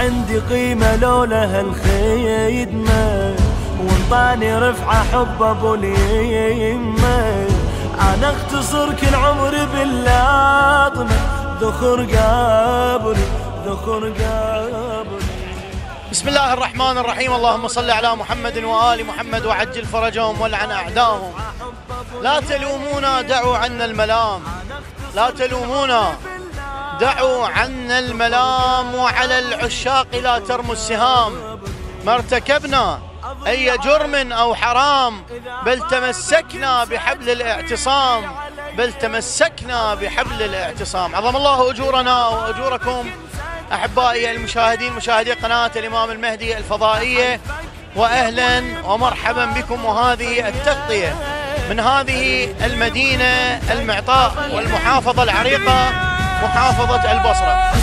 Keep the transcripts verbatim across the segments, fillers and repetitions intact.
عندي قيمة لولا هالخدمة، وانطاني رفعة حب ابو اليمة. انا اختصر كل عمري باللاطمة، ذخر قبري ذخر قبري. بسم الله الرحمن الرحيم. اللهم صل على محمد وآل محمد وعجل فرجهم والعن أعداهم. لا تلومونا دعوا عنا الملام، لا تلومونا دعوا عنا الملام، وعلى العشاق لا ترموا السهام. ما ارتكبنا أي جرم أو حرام، بل تمسكنا بحبل الاعتصام، بل تمسكنا بحبل الاعتصام. عظم الله أجورنا وأجوركم أحبائي المشاهدين، مشاهدي قناة الإمام المهدي الفضائية، وأهلا ومرحبا بكم. وهذه التغطية من هذه المدينة المعطاء والمحافظة العريقة، محافظة البصرة.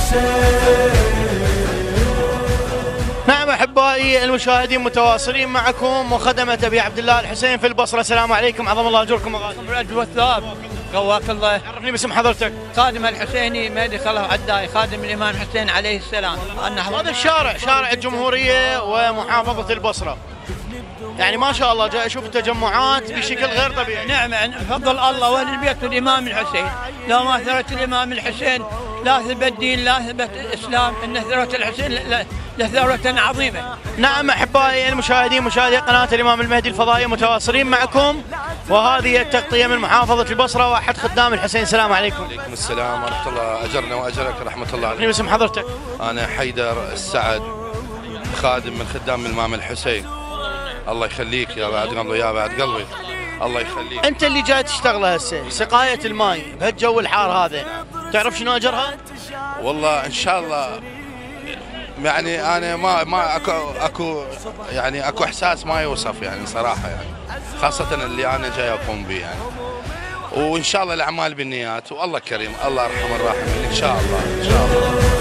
نعم أحبائي المشاهدين، متواصلين معكم وخدمة أبي عبد الله الحسين في البصرة. السلام عليكم، عظم الله أجوركم وغالي. بالأجر والثواب. قواك الله. عرفني باسم حضرتك. خادم الحسيني مهدي خلف عداي، خادم الإمام الحسين عليه السلام. هذا الشارع شارع الجمهورية ومحافظة البصرة، يعني ما شاء الله جاي أشوف التجمعات بشكل غير طبيعي. نعم، بفضل الله وأهل البيت والإمام الحسين. لو ما ثرت الإمام الحسين لا ثبت دين، لا ثبت الإسلام. إن ثروة الحسين لثروة عظيمة. نعم أحبائي المشاهدين، مشاهدي قناة الإمام المهدي الفضائية، متواصلين معكم وهذه التغطية من محافظة البصرة وأحد خدام الحسين. السلام عليكم. وعليكم السلام ورحمة الله. أجرنا وأجرك رحمة الله عليك. باسم حضرتك. أنا حيدر السعد، خادم من خدام الإمام الحسين. الله يخليك يا بعد قلبي، يا بعد قلبي، الله يخليك. أنت اللي جاي تشتغل هسه سقاية الماء بهالجو الحار هذا، تعرف شنو أجرها؟ والله إن شاء الله يعني أنا ما ما أكو أكو يعني أكو إحساس ما يوصف يعني صراحة، يعني خاصة اللي أنا جاي أقوم به يعني. وإن شاء الله الأعمال بالنيات، والله كريم، الله أرحم الراحمين إن شاء الله إن شاء الله.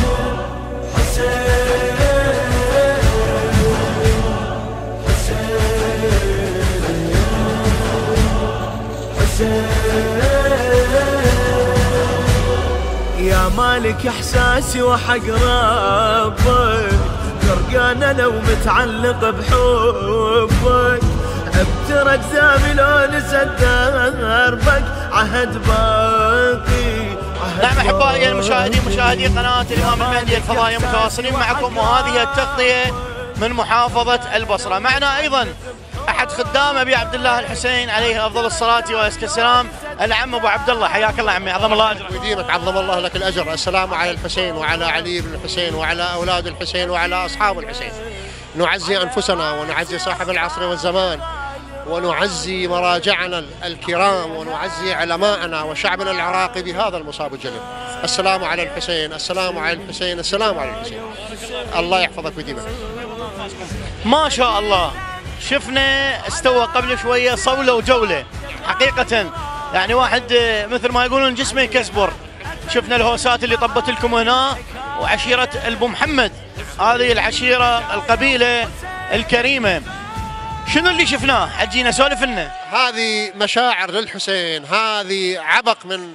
يا مالك احساسي وحق ربك، غرقانه لو متعلق بحبك، ابترك زامي لو نسد دربك، عهد باقي. نعم احبائي المشاهدين، مشاهدي قناة الإمام المهدي الفضائية، متواصلين معكم وهذه التغطية من محافظة البصرة. معنا أيضا أحد خدام أبي عبد الله الحسين عليه أفضل الصلاة وأزكى السلام، العم أبو عبد الله. حياك الله عمي، عظم الله أجرك. ويديمك، عظم الله لك الأجر. السلام على الحسين وعلى علي بن الحسين وعلى أولاد الحسين وعلى أصحاب الحسين. نعزي أنفسنا ونعزي صاحب العصر والزمان، ونعزي مراجعنا الكرام، ونعزي علماءنا وشعبنا العراقي بهذا المصاب الجليل. السلام على الحسين، السلام على الحسين، السلام على الحسين. الله يحفظك ويديمك. ما شاء الله، شفنا استوى قبل شوية صولة وجولة حقيقة، يعني واحد مثل ما يقولون جسمه يكسبر. شفنا الهوسات اللي طبت لكم هنا، وعشيرة البو محمد، هذه العشيرة القبيلة الكريمة. شنو اللي شفناه؟ حجينا سولف لنا. هذه مشاعر للحسين، هذه عبق من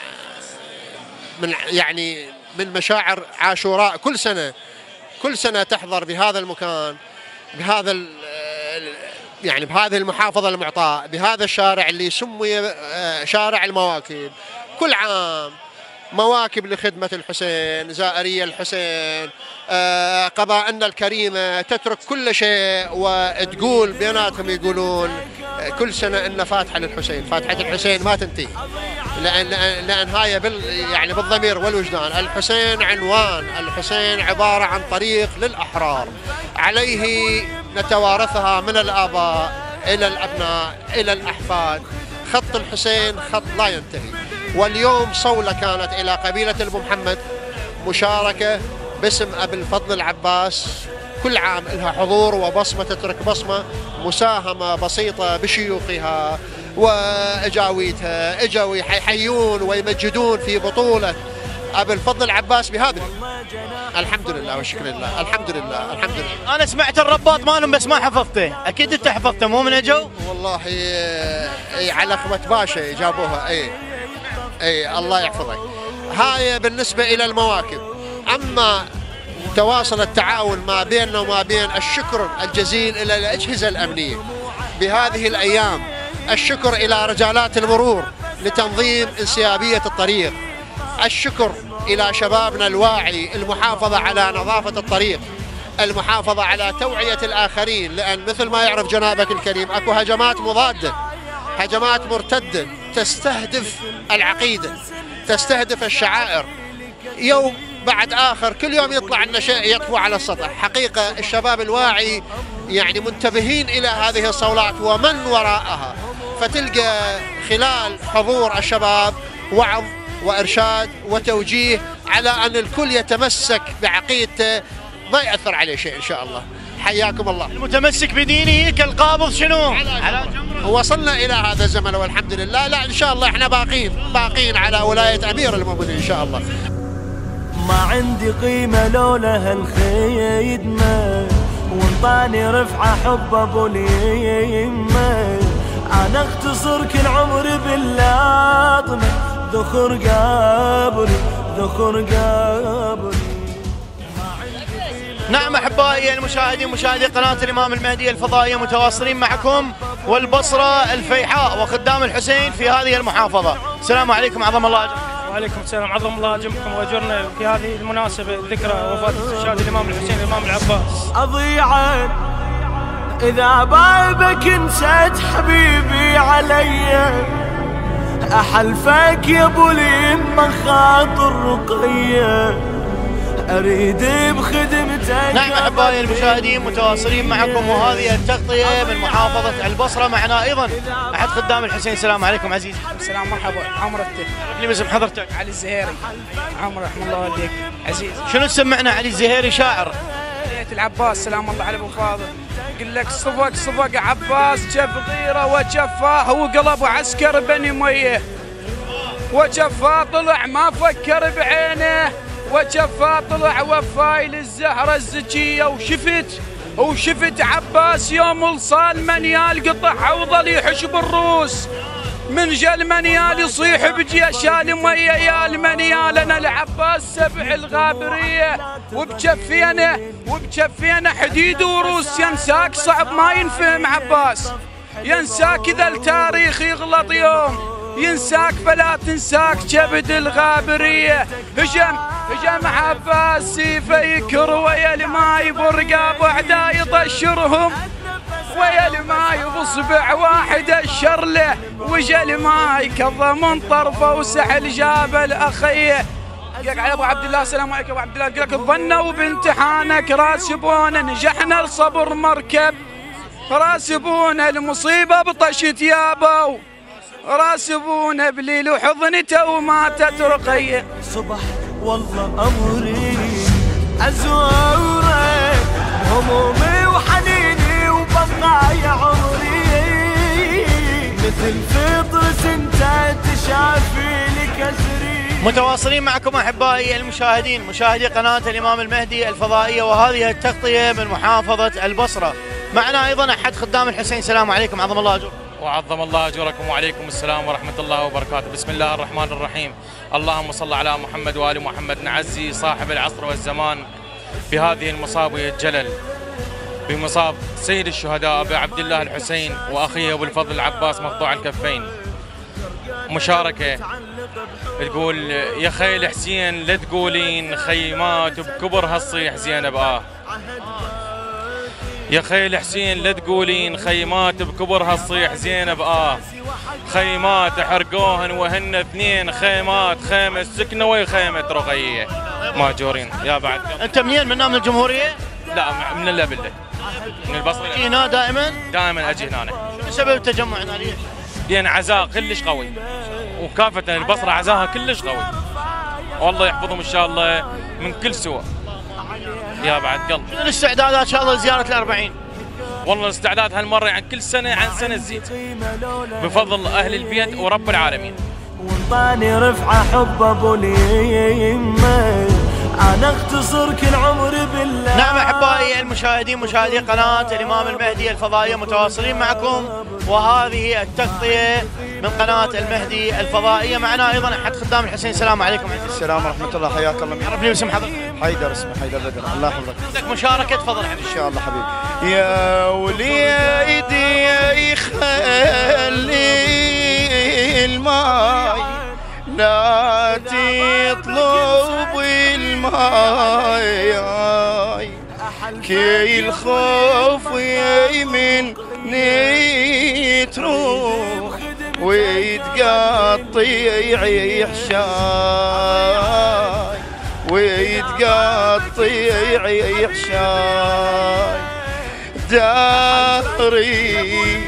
من يعني من مشاعر عاشوراء كل سنة، كل سنة تحضر بهذا المكان، بهذا يعني بهذه المحافظة المعطاء، بهذا الشارع اللي سمي شارع المواكب. كل عام مواكب لخدمة الحسين، زائرية الحسين، قبائلنا الكريمة تترك كل شيء وتقول بيناتهم، يقولون كل سنة إن فاتحة للحسين، فاتحة الحسين ما تنتهي، لأن لأن هاي بال يعني بالضمير والوجدان. الحسين عنوان، الحسين عبارة عن طريق للأحرار، عليه نتوارثها من الآباء إلى الأبناء إلى الأحفاد. خط الحسين خط لا ينتهي. واليوم صولة كانت إلى قبيلة البو محمد، مشاركة باسم أبي الفضل العباس، كل عام لها حضور وبصمة، تترك بصمة، مساهمة بسيطة بشيوخها وإجاويتها، إجوا يحيون ويمجدون في بطولة أبي الفضل العباس بهذا. الحمد لله والشكر لله، الحمد لله الحمد لله. أنا سمعت الرباط مالهم بس ما حفظته، أكيد أنت حفظته مو من أجوا؟ والله أي على خمة باشا جابوها. أي أي الله يحفظك. هاي بالنسبة إلى المواكب. أما تواصل التعاون ما بيننا وما بين الشكر الجزيل إلى الأجهزة الأمنية بهذه الأيام، الشكر إلى رجالات المرور لتنظيم انسيابية الطريق، الشكر إلى شبابنا الواعي المحافظة على نظافة الطريق، المحافظة على توعية الآخرين، لأن مثل ما يعرف جنابك الكريم أكو هجمات مضادة، هجمات مرتدة تستهدف العقيدة، تستهدف الشعائر، يوم بعد آخر كل يوم يطلع لنا شيء يطفو على السطح. حقيقة الشباب الواعي يعني منتبهين إلى هذه الصولات ومن وراءها، فتلقى خلال حضور الشباب وعظ وإرشاد وتوجيه على أن الكل يتمسك بعقيدته، ما يأثر عليه شيء إن شاء الله. حياكم الله. المتمسك بدينه كالقابض شنو؟ على جمره. وصلنا إلى هذا الزمن والحمد لله. لا إن شاء الله إحنا باقين باقين على ولاية أمير المؤمنين إن شاء الله. ما عندي قيمة لولا هالخيدمة، وانطاني رفعة حب ابو اليمة. انا اختصر كل عمري باللاطمة، ذخر قابري ذخر قابري. نعم احبائي المشاهدين مشاهدي قناة الامام المهدي الفضائية، متواصلين معكم والبصرة الفيحاء وخدام الحسين في هذه المحافظة. السلام عليكم، عظم الله اجركم. وعليكم السلام، عظم الله اجركم واجرنا في هذه المناسبة ذكرى وفاة شهيد الامام الحسين الامام العباس. اضيعك اذا بابك نسيت حبيبي علي، احلفك يا ابو اليمة خاطر رقية، اريد بخدمتك. نعم احبائي المشاهدين متواصلين معكم وهذه التغطية من محافظة البصرة. معنا ايضا احد خدام الحسين. السلام عليكم عزيزي. السلام، مرحبا، عمرتك. لي باسم حضرتك. علي الزهيري. عمر رحمه الله والديك عزيز. شنو تسمعنا علي الزهيري شاعر؟ بيت العباس سلام الله على ابو فاضل. يقول لك صفق صفق عباس جف غيره وجفاه وقلب عسكر بني ميه، وجفاه طلع ما فكر بعينه، وجفاه طلع وفاي للزهره الزكيه. وشفت وشفت عباس يوم الصال منيال قطع وظل يحش بالروس، من جا المنيال يصيح بجيش المية يا المنيال. انا العباس سبع الغابريه وبجفينه وبجفينه حديد وروس. ينساك صعب ما ينفهم عباس، ينساك اذا التاريخ يغلط يوم، ينساك فلا تنساك كبد الغابريه. هجم هجم عباس سيفه يكر ويا الماي برقاب اعداء يطشرهم، ويا الماي بصبع واحد اشر له، وجا الماي كظى من طرفه وسحل جابل اخيه. يقول على ابو عبد الله السلام عليكم ابو عبد الله. يقول لك ظنوا بامتحانك راسبونا، نجحنا الصبر مركب، راسبونا المصيبه بطشت يابو، راسبونا بليل وحضنته وماتت رقيه. صبح والله امري ازورك همومي وحنيني وبقايا عمري، مثل فطرس انت تشافي لكسري. متواصلين معكم احبائي المشاهدين مشاهدي قناة الامام المهدي الفضائية وهذه التغطية من محافظة البصرة. معنا ايضا احد خدام الحسين. السلام عليكم، عظم الله اجركم. وعظم الله اجوركم. وعليكم السلام ورحمه الله وبركاته. بسم الله الرحمن الرحيم. اللهم صل على محمد وال محمد. نعزي صاحب العصر والزمان بهذه المصاب الجلل، بمصاب سيد الشهداء ابي عبد الله الحسين واخيه ابو الفضل العباس مقطوع الكفين. مشاركه تقول يا خيل حسين لا تقولين خيمات بكبر هالصيح زينب اه، يا خيل حسين لا تقولين خيمات بكبر هالصيح زينب اه، خيمات حرقوهن وهن اثنين خيمات، خيمة السكنة وخيمة رقية ماجورين. يا بعد انت منين؟ من من الجمهورية؟ لا من اللبلة، من البصرة. هنا دائما؟ دائما اجي هنا. شنو سبب التجمع هنا ليش؟ لان عزاء كلش قوي، وكافة البصرة عزاها كلش قوي، والله يحفظهم ان شاء الله من كل سوء. يا بعد قلب. شنو الاستعدادات ان شاء الله لزيارة الأربعين؟ والله الاستعداد هالمرة يعني كل سنة عن سنة تزيد بفضل أهل البيت ورب العالمين. وانطاني رفعة حب ابو اليمة، انا اختصر كل عمري بالله. نعم احبائي أحبائي المشاهدين مشاهدي قناة الإمام المهدي الفضائية متواصلين معكم، وهذه التغطية من قناة المهدي الفضائية. معنا أيضا أحد خدام الحسين. السلام عليكم. السلام ورحمة الله، حياك الله. عرفني باسم حضرتك. حيدر، اسمه حيدر بدر. الله يحفظك. عندك مشاركة، تفضل حبيبي. إن شاء الله حبيبي. يا وليدي خلي الماي لا تطلب الماي كي الخوف يمني تروح ويتقطع حشاي ويتقطع حشاي داري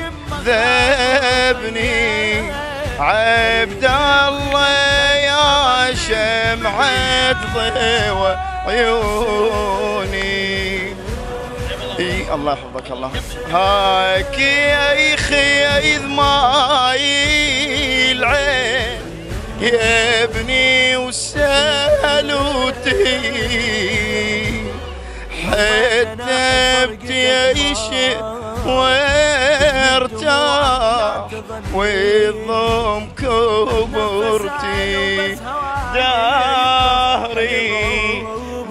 ذبني عبد الله يا شمعة ضوى عيوني. اي الله يحفظك. الله هاك يا اخي ماي العين يا ابني وسالوتي حتى بتعيش وارتاح ويضم كبرتي دهري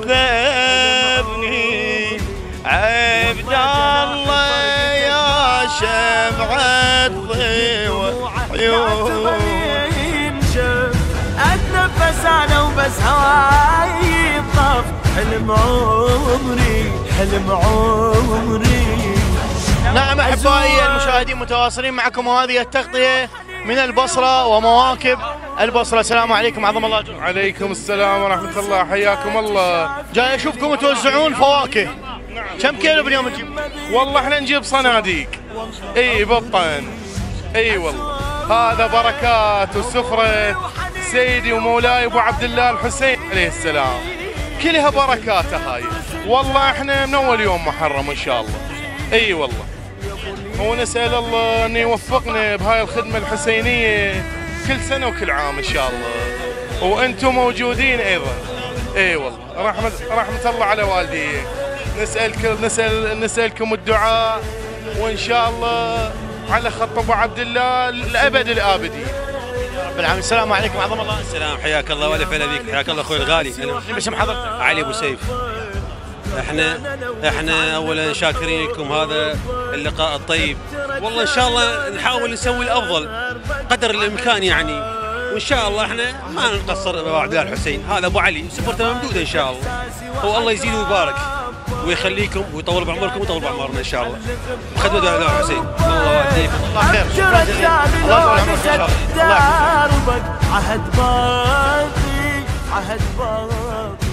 ذبني عبد الله يا شمعة ضوى عيوني. اتنفس انا وبس هواي طف حلم عمري حلم عمري. نعم أحبائي المشاهدين متواصلين معكم، وهذه التغطية من البصرة ومواكب البصرة. السلام عليكم، عظم الله أجركم. عليكم السلام ورحمة الله، حياكم الله. جاي أشوفكم توزعون فواكه. كم كيلو باليوم تجيب؟ والله احنا نجيب صناديق. اي بطن. اي والله هذا بركات وسفرة سيدي ومولاي ابو عبد الله الحسين عليه السلام، كلها بركاته هاي. والله احنا من اول يوم محرم ان شاء الله. اي والله ونسأل الله أن يوفقنا بهاي الخدمة الحسينية كل سنة وكل عام إن شاء الله، وأنتم موجودين أيضا. إي والله رحمة رحمة الله على والدي. نسألكم نسأل نسألكم الدعاء، وإن شاء الله على خط أبو عبد الله لأبد الآبدين. رب العالمين. السلام عليكم، عظم الله. السلام، حياك الله والف هلا بيك. حياك الله أخوي الغالي. باسم حضرتك؟ علي أبو سيف. احنا احنا اولا شاكرين لكم هذا اللقاء الطيب، والله ان شاء الله نحاول نسوي الافضل قدر الامكان يعني، وان شاء الله احنا ما نقصر ابو عبد الله الحسين. هذا ابو علي سفرته ممدوده ان شاء الله، والله يزيد ويبارك ويخليكم ويطول بعمركم ويطول بعمرنا ان شاء الله. خدمة ابو عبد الله الحسين. الله يهديكم. الله خير. شكرا جزيلا. الله يطول عمرك ان شاء الله. الله يحفظك. عهد باقي عهد باقي.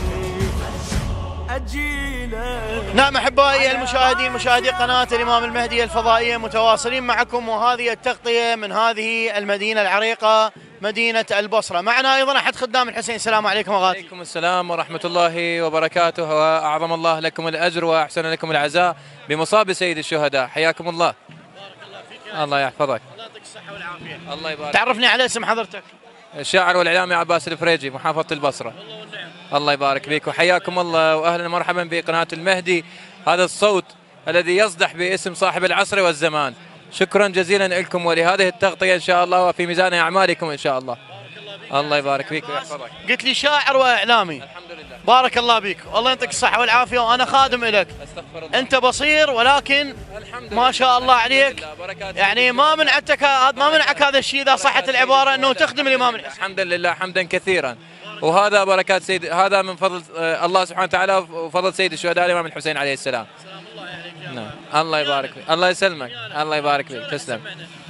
نعم أحبائي المشاهدين مشاهدي قناة الإمام المهدي الفضائية متواصلين معكم، وهذه التغطية من هذه المدينة العريقة مدينة البصرة. معنا أيضا أحد خدام الحسين. السلام عليكم أغاتي. عليكم السلام ورحمة الله وبركاته، وأعظم الله لكم الأجر وأحسن لكم العزاء بمصاب سيد الشهداء. حياكم الله. الله يحفظك. الله يعطيك الصحة والعافية. الله يبارك. تعرفني على اسم حضرتك. الشاعر والإعلامي عباس الفريجي، محافظة البصرة. الله يبارك فيك وحياكم الله، واهلا ومرحبا بقناة المهدي، هذا الصوت الذي يصدح باسم صاحب العصر والزمان. شكرا جزيلا لكم ولهذه التغطية ان شاء الله، وفي ميزان اعمالكم ان شاء الله. الله يبارك فيك ويحفظك. قلت لي شاعر واعلامي. الحمد لله. بارك الله بك، والله يعطيك الصحة والعافية، وانا خادم لك. استغفر الله. انت بصير ولكن الحمد ما شاء الله عليك، يعني ما منعتك ما منعك هذا الشيء اذا صحت العبارة انه تخدم الامام الحسين. الحمد لله حمدا كثيرا، وهذا بركات سيد، هذا من فضل الله سبحانه وتعالى وفضل سيد الشهداء الامام الحسين عليه السلام. نعم. الله يبارك فيك. الله يسلمك. الله يبارك فيك. تسلم.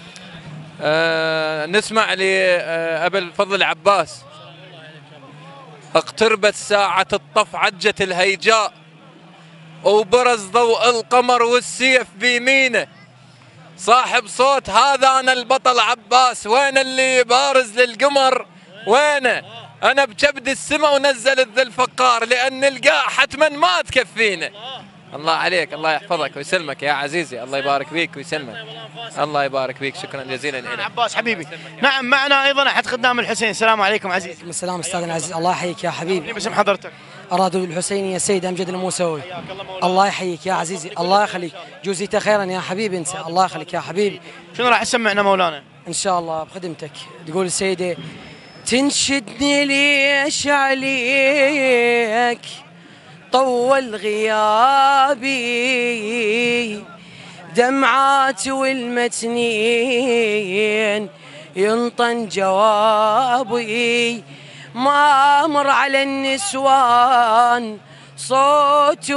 آه نسمع لأبا الفضل العباس. اقتربت ساعة الطف عجت الهيجاء، وبرز ضوء القمر والسيف بيمينه، صاحب صوت هذا أنا البطل عباس، وين اللي بارز للقمر وينه؟ أنا بكبد السماء ونزل الذي الفقار، لأن القاع حتما ما تكفينا. الله عليك. الله يحفظك ويسلمك يا عزيزي. الله يبارك فيك ويسلمك. الله يبارك فيك. شكرا جزيلا لك عباس حبيبي. نعم معنا ايضا احد خدام الحسين. السلام عليكم عزيزي. السلام استاذ العزيز. الله يحييك يا حبيبي. باسم حضرتك؟ أرادوا الحسيني السيد أمجد الموسوي. الله يحييك يا عزيزي، الله يخليك، جوزيته خيرا يا حبيبي انت، الله يخليك يا حبيبي. شنو راح تسمعنا مولانا؟ ان شاء الله بخدمتك. تقول السيدة تنشدني ليش عليك طول غيابي، دمعات والمتنين ينطن جوابي، ما مر على النسوان صوت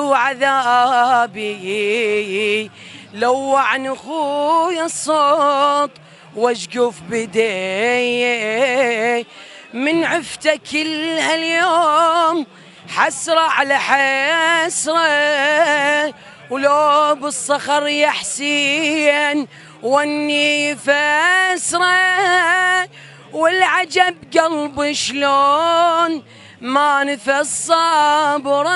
وعذابي، لوعن اخويا الصوت واشقف بدي، من عفتك كل هاليوم حسرة على حسرة، ولو بالصخر يا حسين واني فسرة، والعجب قلبي شلون ما نفس صبره،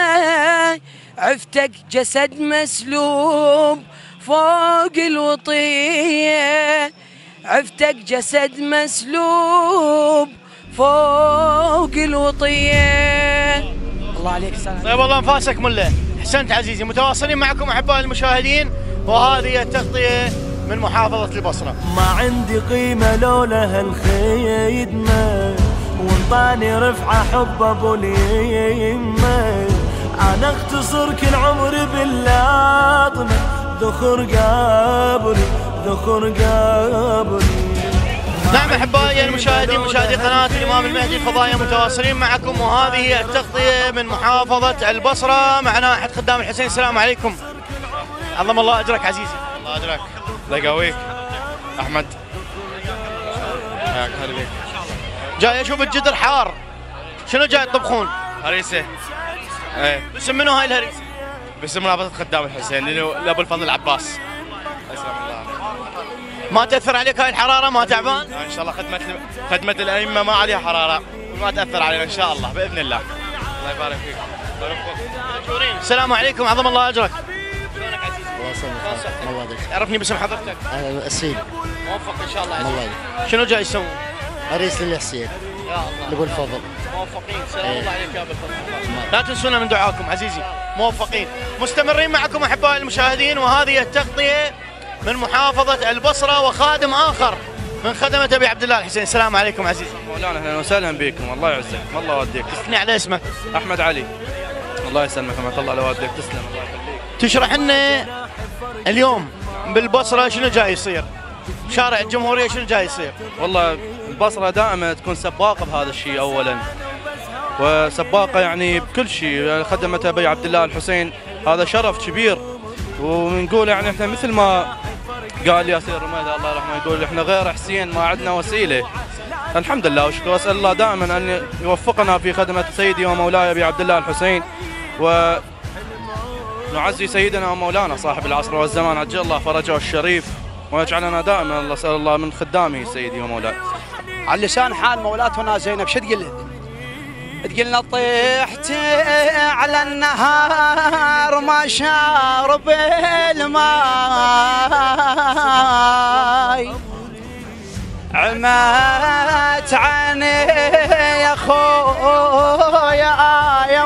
عفتك جسد مسلوب فوق الوطية، عفتك جسد مسلوب فوق الوطية. الله عليك سلام. طيب والله انفاسك مله. احسنت عزيزي. متواصلين معكم احبائي المشاهدين، وهذه التغطية من محافظة البصرة. ما عندي قيمة لولا هالخدمة، وانطاني رفعة حب ابو اليمة، انا اختصر كل عمري باللاطمة، ذخر قبري ذخر قبري. نعم احبائي المشاهدين، مشاهدي قناة الامام المهدي الفضائية، متواصلين معكم، وهذه التغطية من محافظة البصرة. معنا احد خدام الحسين. السلام عليكم. عظم الله اجرك عزيزي. الله اجرك. الله يقويك. احمد. هلا بيك. جاي اشوف الجدر حار، شنو جاي تطبخون؟ هريسة. ايه. باسم منو هاي الهريسة؟ باسم منافسة خدام الحسين لابو الفضل العباس. اسلم الله. ما تأثر عليك هاي الحرارة؟ ما تعبان؟ ان شاء الله خدمة خدمة الأئمة ما عليها حرارة وما تأثر علينا ان شاء الله بإذن الله. الله يبارك فيك. السلام عليكم، عظم الله اجرك. شلونك عزيزي؟ الله يسلمك. الله يبارك. عرفني باسم حضرتك. السيد. موفق ان شاء الله الله عزيزي. يبارك. شنو جاي تسوون؟ عريس للحسين. يا الله. لابو الفضل. موفقين. سلام الله عليك يا ابو الفضل. لا تنسونا من دعاكم عزيزي. موفقين. مستمرين معكم احبائي المشاهدين، وهذه التغطية من محافظة البصرة وخادم آخر من خدمة أبي عبد الله الحسين. السلام عليكم عزيزي. مولانا اهلا وسهلا بكم، الله يعزك، الله يوديك. اثني على اسمك. أحمد علي. الله يسلمك، رحمة الله على والديك، تسلم الله يخليك. تشرح لنا اليوم بالبصرة شنو جاي يصير؟ شارع الجمهورية شنو جاي يصير؟ والله البصرة دائما تكون سباقة بهذا الشيء أولا، وسباقة يعني بكل شيء. خدمة أبي عبد الله الحسين هذا شرف كبير، ونقول يعني احنا مثل ما قال ياسر رميدة الله يرحمه، يقول احنا غير حسين ما عندنا وسيله. الحمد لله وشكر، اسال الله دائما ان يوفقنا في خدمه سيدي ومولاي ابي عبد الله الحسين، ونعزي سيدنا ومولانا صاحب العصر والزمان عجل الله فرجه الشريف، ويجعلنا دائما الله اسال الله من خدامه سيدي ومولاي. على لسان حال مولاتنا زينب شو تقول؟ تقلنا طيحت على النهار ما شارب الماي، عمت عني يا خويا يا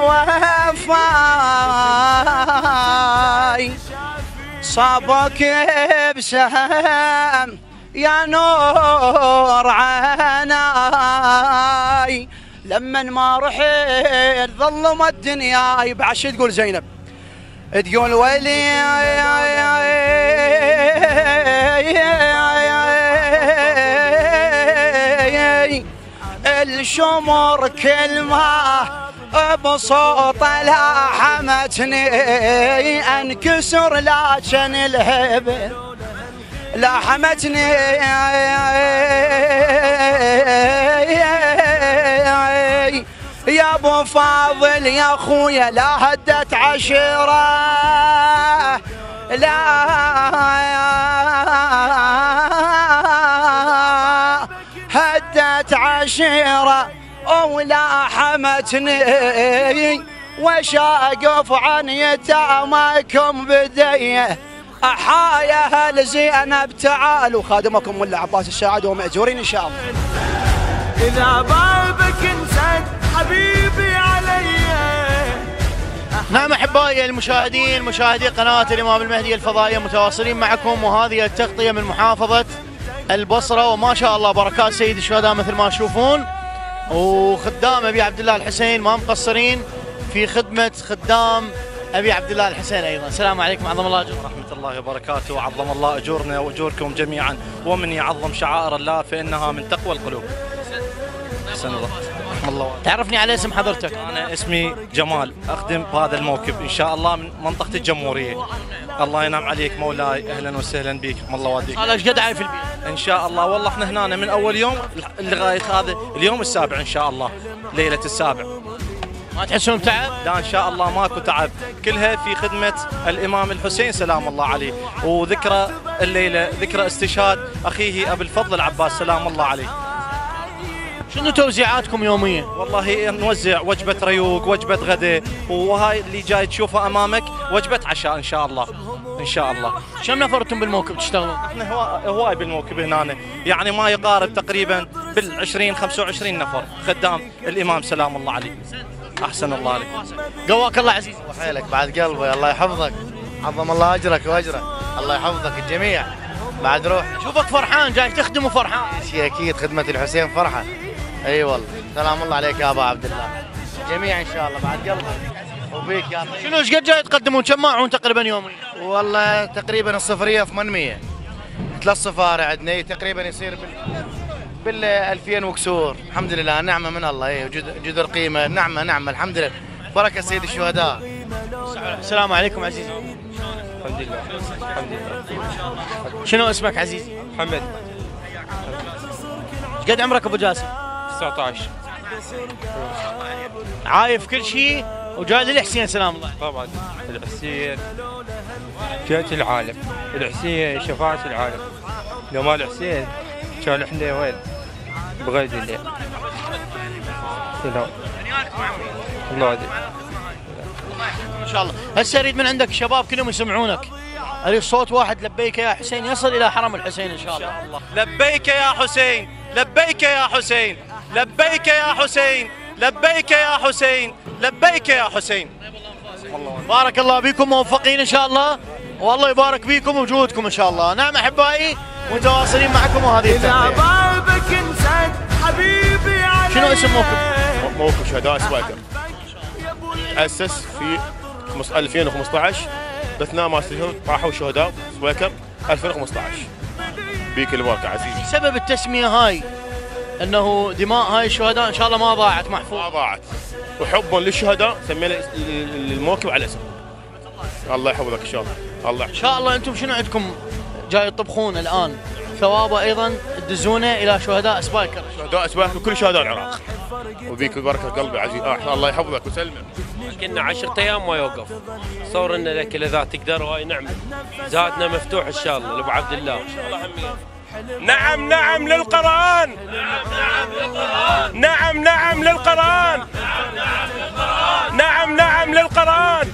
وفاي، صابك بسهم يا نور عيناي، لما ما رحت ظلم الدنيا. بعش تقول زينب؟ تقول ويلي الشمر كلمة بصوت لاحمتني انكسر لكن الهبه لاحمتني يا ابو فاضل يا اخويا، لا هدت عشيره لا هدت عشيره ولا حمتني، وش اقف عن يتاماكم بديه احايا لزينب تعالوا. خادمكم ملا عباس الساعد ومأجورين ان شاء الله. إذا بابك انسد حبيبي علي نعم احبائي المشاهدين، مشاهدي قناه الامام المهدي الفضائيه، متواصلين معكم وهذه التغطيه من محافظه البصره، وما شاء الله بركات سيد الشهداء مثل ما تشوفون، وخدام ابي عبد الله الحسين ما مقصرين في خدمه خدام ابي عبد الله الحسين ايضا. السلام عليكم، عظم الله اجوركم. ورحمه الله وبركاته، وعظم الله اجورنا واجوركم جميعا، ومن يعظم شعائر الله فانها من تقوى القلوب. احسن الله. رحم الله. تعرفني على اسم حضرتك؟ انا اسمي جمال، اخدم بهذا الموكب ان شاء الله من منطقه الجمهوريه. الله ينعم عليك مولاي، اهلا وسهلا بك، الله واديك. صار ايش قد عايش في البيت؟ ان شاء الله والله احنا هنا من اول يوم لغايه هذا اليوم السابع ان شاء الله، ليله السابع. ما تحسون بتعب؟ لا ان شاء الله ماكو تعب، كلها في خدمه الامام الحسين سلام الله عليه، وذكرى الليله ذكرى استشهاد اخيه ابو الفضل العباس سلام الله عليه. شنو توزيعاتكم يوميا؟ والله نوزع وجبه ريوق، وجبه غداء، وهاي اللي جاي تشوفه امامك وجبه عشاء ان شاء الله. ان شاء الله. كم نفر انتم بالموكب تشتغلون؟ احنا هواي بالموكب هنا، يعني ما يقارب تقريبا بال عشرين خمسة وعشرين نفر خدام الامام سلام الله عليه. احسن الله عليك. قواك الله عزيزي. وحيلك بعد قلبي، الله يحفظك، عظم الله اجرك واجره، الله يحفظك الجميع. بعد روح شوفك فرحان، جاي تخدم وفرحان. شيء اكيد، خدمه الحسين فرحه. اي أيوة والله. سلام الله عليك يا ابو عبد الله. الجميع ان شاء الله بعد قلبك وبيك يا طيب. شنو ايش قد جاي تقدمون؟ كم ماعون تقريبا يوميا؟ والله تقريبا الصفريه ثمانمية، ثلاث صفار عندنا تقريبا يصير بال بال ألفين وكسور. الحمد لله، نعمه من الله، اي جدر قيمه، نعمه نعمه الحمد لله، بركه سيد الشهداء. السلام عليكم عزيزي. الحمد لله. الحمد لله. شنو اسمك عزيزي؟ محمد. ايش قد عمرك ابو جاسم؟ تسعة عشر. عايف كل شيء وجاي للحسين سلام الله. طبعا الحسين جاءة العالم، الحسين شفاعة العالم، لو ما الحسين كان احنا وين؟ بغير الليل. الله يهديك. ان شاء الله. هسه اريد من عندك الشباب كلهم يسمعونك، اريد صوت واحد لبيك يا حسين يصل الى حرم الحسين ان شاء الله. لبيك يا حسين، لبيك يا حسين، لبيك يا حسين، لبيك يا حسين، لبيك يا حسين. بارك الله بكم، موفقين ان شاء الله، والله يبارك بكم وجودكم ان شاء الله. نعم احبائي متواصلين معكم وهذه التغطية. شنو اسم موكب؟ موكب شهداء سبايكر، تأسس في ألفين وخمسة عشر، باثناء ما راحوا شهداء سبايكر ألفين وخمسة عشر. بيك البركه عزيزي. سبب التسميه هاي انه دماء هاي الشهداء ان شاء الله ما ضاعت، محفوظه. ما ضاعت، وحبا للشهداء سمينا الموكب على اسمه. الله يحفظك ان شاء الله. الله ان شاء الله. انتم شنو عندكم جاي تطبخون الان؟ ثوابه ايضا تدزونه الى شهداء سبايكر. شهداء سبايكر كل شهداء العراق. وبيك البركه قلبي عزيز. آه الله يحفظك وسلمك. كنا عشرة ايام ما يوقف. صور لنا لك اذا تقدر، وهاي نعمه. زادنا مفتوح ان شاء الله لابو عبد الله. نعم نعم للقرآن. نعم نعم للقرآن. نعم نعم للقرآن.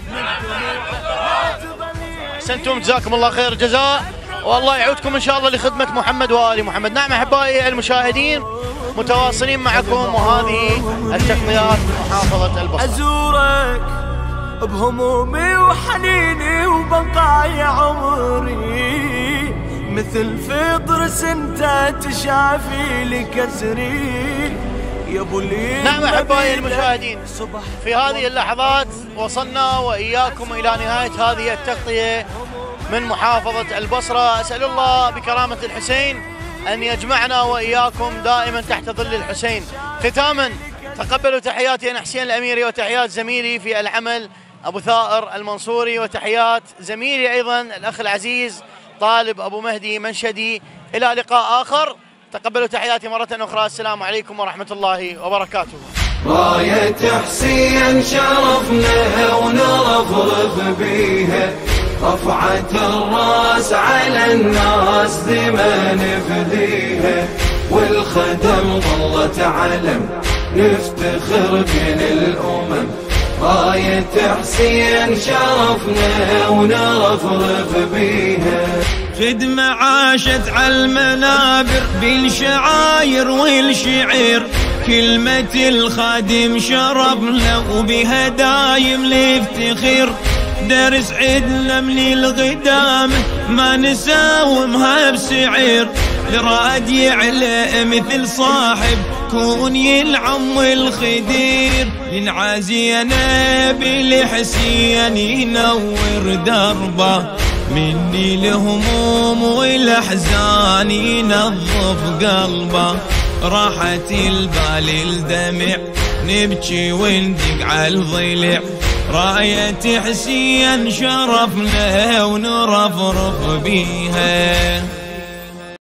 احسنتم، جزاكم الله خير الجزاء، والله يعودكم ان شاء الله لخدمه محمد وال محمد. نعم احبائي المشاهدين متواصلين معكم وهذه التغطيات من محافظه البصره. ازورك بهمومي وحنيني وبقايا عمري، مثل فطرس انت تشافي لي كسري يا ابو الليل. نعم احبائي المشاهدين، في هذه اللحظات وصلنا واياكم الى نهايه هذه التغطيه من محافظه البصره. اسال الله بكرامه الحسين ان يجمعنا واياكم دائما تحت ظل الحسين. ختاما تقبلوا تحياتي انا حسين الاميري وتحيات زميلي في العمل ابو ثائر المنصوري، وتحيات زميلي ايضا الاخ العزيز طالب ابو مهدي منشدي. الى لقاء اخر، تقبلوا تحياتي مرة أخرى. السلام عليكم ورحمة الله وبركاته. راية حسين شرفنا ونرفرف بيها، رفعت الراس على الناس ذي ما نفديها، والخدم ظلت علم نفتخر بين الأمم. راية حسين شرفنا ونرفرف بيها، خدمة عاشت على المنابر بالشعاير والشعير، كلمة الخادم شرفنا وبها دايم نفتخر، درس عدنا من الغدام ما نساومها بسعر، لراد يعلى مثل صاحب كون ينعم الخدير، ينعازي انا بالحسين ينور دربه، مني الهموم والاحزان ينظف قلبه، راحة البال الدمع نبكي وندق على الضلع، راية حسين شرفنا ونرفرف بيها.